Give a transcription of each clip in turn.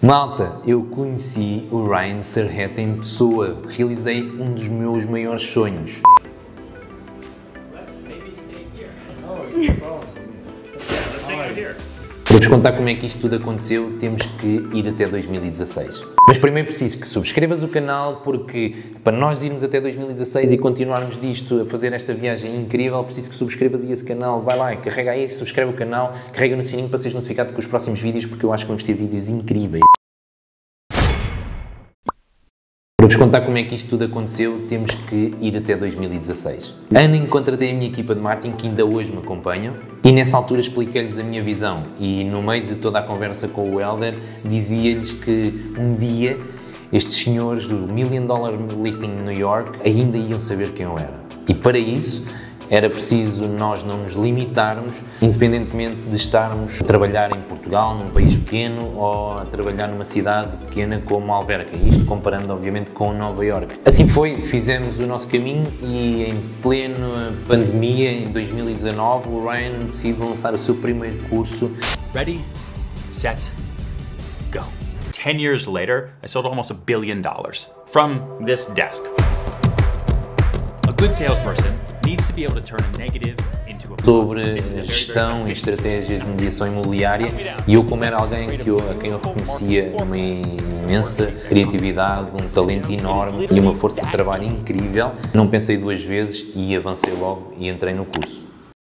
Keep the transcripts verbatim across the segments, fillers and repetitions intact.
Malta, eu conheci o Ryan Serhant em pessoa, realizei um dos meus maiores sonhos. Para vos contar como é que isto tudo aconteceu, temos que ir até dois mil e dezasseis. Mas primeiro preciso que subscrevas o canal, porque para nós irmos até dois mil e dezasseis e continuarmos disto, a fazer esta viagem incrível, preciso que subscrevas esse canal. Vai lá, carrega aí, subscreve o canal, carrega no sininho para seres notificado com os próximos vídeos, porque eu acho que vamos ter vídeos incríveis. Para vos contar como é que isto tudo aconteceu, temos que ir até dois mil e dezasseis. Ano em que contratei a minha equipa de marketing, que ainda hoje me acompanham, e nessa altura expliquei-lhes a minha visão. E no meio de toda a conversa com o Helder, dizia-lhes que um dia estes senhores do Million Dollar Listing em New York ainda iam saber quem eu era. E para isso era preciso nós não nos limitarmos, independentemente de estarmos a trabalhar em Portugal, num país pequeno, ou a trabalhar numa cidade pequena como Alverca. Isto comparando, obviamente, com Nova Iorque. Assim foi, fizemos o nosso caminho e em plena pandemia, em dois mil e dezanove, o Ryan decide lançar o seu primeiro curso. Ready, set, go. Ten years later, I sold almost a billion dollars from this desk. A good salesperson needs to be able to turn a negative into a sobre gestão e estratégias de mediação imobiliária, e eu, como era alguém que eu, a quem eu reconhecia uma imensa criatividade, um talento enorme e uma força de trabalho incrível, não pensei duas vezes e avancei logo e entrei no curso.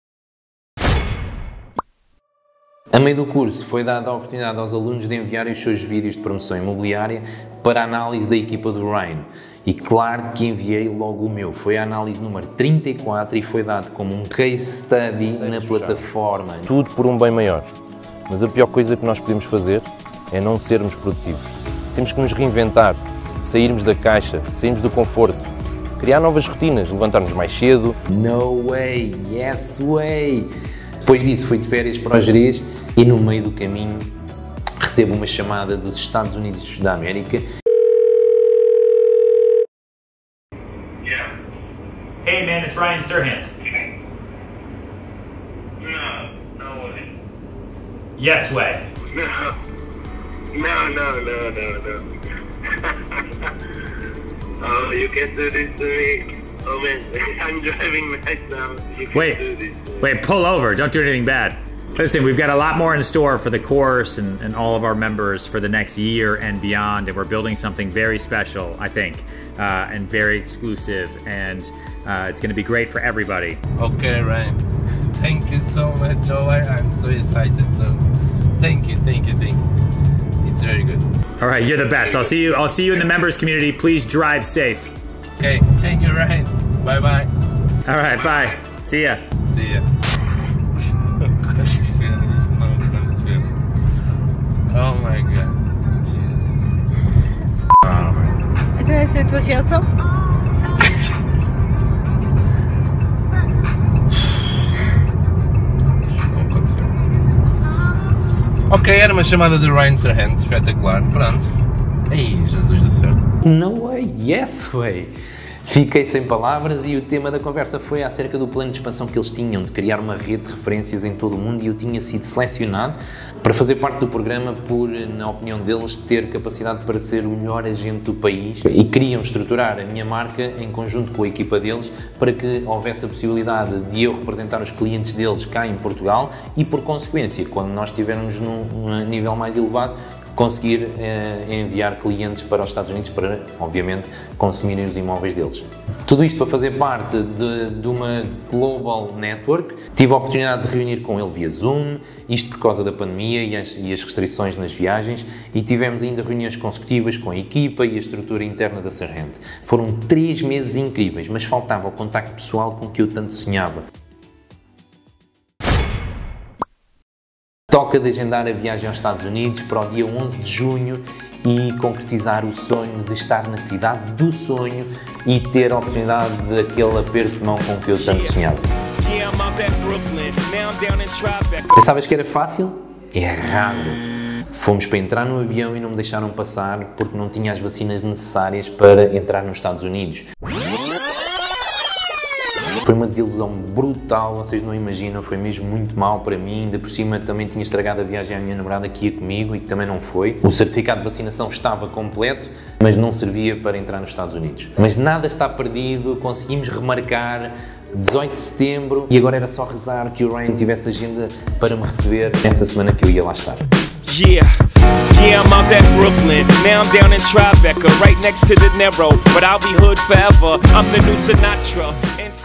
A meio do curso foi dada a oportunidade aos alunos de enviarem os seus vídeos de promoção imobiliária para a análise da equipa do Ryan. E claro que enviei logo o meu. Foi a análise número trinta e quatro e foi dado como um case study na plataforma. Tudo por um bem maior. Mas a pior coisa que nós podemos fazer é não sermos produtivos. Temos que nos reinventar, sairmos da caixa, sairmos do conforto, criar novas rotinas, levantar-nos mais cedo. No way, yes way! Depois disso fui de férias para o Jerez e no meio do caminho recebo uma chamada dos Estados Unidos da América. Hey man, it's Ryan Serhant. No, no way. Yes way. No, no, no, no, no, no. Oh, you can't do this to me. Oh man, I'm driving right now. You can't Wait, do this to me. wait, pull over. Don't do anything bad. Listen, we've got a lot more in store for the course and, and all of our members for the next year and beyond, and we're building something very special, I think, uh, and very exclusive, and uh, it's going to be great for everybody. Okay, Ryan. Thank you so much. Oh, I, I'm so excited. So, thank you, thank you, thank you. It's very good. All right, you're the best. I'll see you. I'll see you in the members community. Please drive safe. Okay, thank you, Ryan. Bye bye. All right, bye. See ya. See ya. Oh my god. Então essa é a tua reação? Não aconteceu. Ok, era uma chamada de Ryan Serhant, espetacular, pronto. Ei, Jesus do céu. No way, yes way! Fiquei sem palavras e o tema da conversa foi acerca do plano de expansão que eles tinham, de criar uma rede de referências em todo o mundo, e eu tinha sido selecionado para fazer parte do programa por, na opinião deles, ter capacidade para ser o melhor agente do país, e queriam estruturar a minha marca em conjunto com a equipa deles para que houvesse a possibilidade de eu representar os clientes deles cá em Portugal e, por consequência, quando nós estivermos num, num nível mais elevado, conseguir eh, enviar clientes para os Estados Unidos para, obviamente, consumirem os imóveis deles. Tudo isto para fazer parte de, de uma global network. Tive a oportunidade de reunir com ele via Zoom, isto por causa da pandemia e as, e as restrições nas viagens, e tivemos ainda reuniões consecutivas com a equipa e a estrutura interna da Serhant. Foram três meses incríveis, mas faltava o contacto pessoal com que eu tanto sonhava. Toca de agendar a viagem aos Estados Unidos para o dia onze de junho e concretizar o sonho de estar na cidade do sonho e ter a oportunidade daquele aperto de mão com que eu tanto sonhava. Pensavas que era fácil? Errado! Fomos para entrar no avião e não me deixaram passar porque não tinha as vacinas necessárias para entrar nos Estados Unidos. Foi uma desilusão brutal, vocês não imaginam, foi mesmo muito mal para mim, ainda por cima também tinha estragado a viagem à minha namorada que ia comigo e que também não foi. O certificado de vacinação estava completo, mas não servia para entrar nos Estados Unidos. Mas nada está perdido, conseguimos remarcar dezoito de setembro e agora era só rezar que o Ryan tivesse agenda para me receber essa semana que eu ia lá estar. Yeah, yeah, I'm out at Brooklyn. Now I'm down in Tribeca, right next to the Narrow. But I'll be hood forever. I'm the new Sinatra.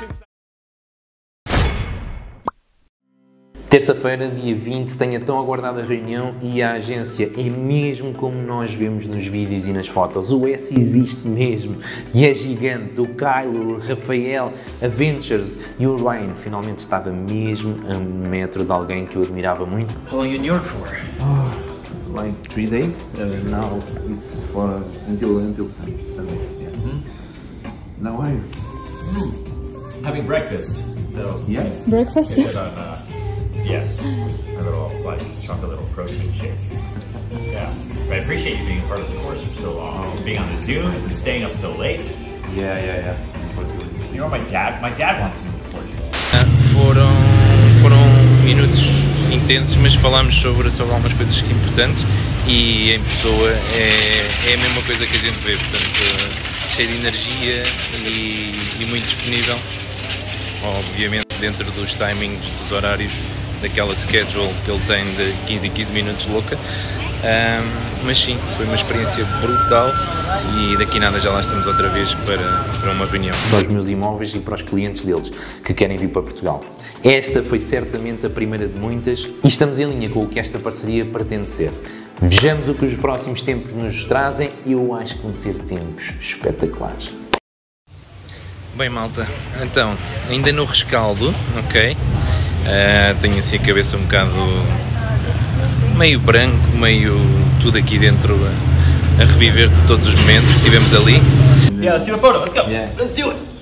Terça-feira, dia vinte, tenho a tão aguardada reunião e a agência é mesmo como nós vemos nos vídeos e nas fotos. O S existe mesmo e é gigante. O Kylo, o Rafael, a Ventures e o Ryan finalmente estava mesmo a um metro de alguém que eu admirava muito. How long are you in New York for? Oh, like three days. Uh, now it's for until until Sunday. Yeah. Mm-hmm. Now I. Mm. Having breakfast. So yeah. Breakfast? Get on, uh, yes, a little like chocolate little protein shake. Yeah, so I appreciate you being part of the course for so long, being on the Zooms and staying up so late. Yeah, yeah, yeah. You know, my dad, my dad wants to move to Portugal. Foram, foram minutos intensos, mas falámos sobre, sobre algumas coisas que importantes e em pessoa é, é a mesma coisa que a gente vê, portanto, cheio de energia e, e muito disponível, obviamente dentro dos timings, dos horários, daquela schedule que ele tem de quinze em quinze minutos louca, um, mas sim, foi uma experiência brutal e daqui nada já lá estamos outra vez para, para uma reunião. Para os meus imóveis e para os clientes deles que querem vir para Portugal. Esta foi certamente a primeira de muitas e estamos em linha com o que esta parceria pretende ser. Vejamos o que os próximos tempos nos trazem e eu acho que vão ser tempos espetaculares. Bem, malta, então, ainda no rescaldo, ok? Uh, tenho assim a cabeça um bocado meio branco, meio tudo aqui dentro a, a reviver de todos os momentos que tivemos ali. Yeah, let's do a photo, let's go, Yeah. let's do it!